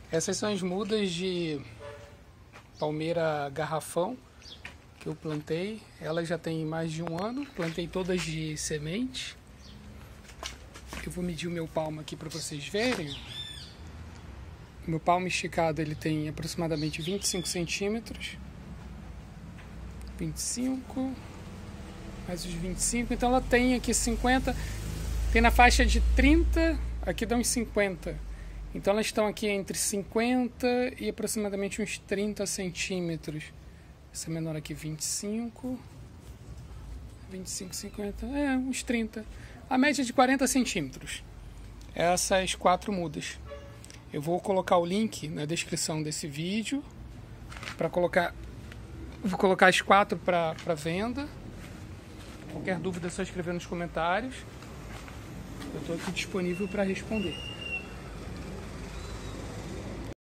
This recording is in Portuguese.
Essas são as mudas de palmeira garrafão que eu plantei. Elas já têm mais de um ano. Plantei todas de semente. Eu vou medir o meu palmo aqui para vocês verem. O meu palmo esticado ele tem aproximadamente 25 centímetros. 25, mais os 25. Então ela tem aqui 50, tem na faixa de 30, aqui dá uns 50. Então elas estão aqui entre 50 e aproximadamente uns 30 centímetros. Essa menor aqui 25, 50, uns 30. A média de 40 centímetros. Essas 4 mudas. Eu vou colocar o link na descrição desse vídeo para colocar. Vou colocar as 4 para venda. Qualquer dúvida é só escrever nos comentários. Eu estou aqui disponível para responder.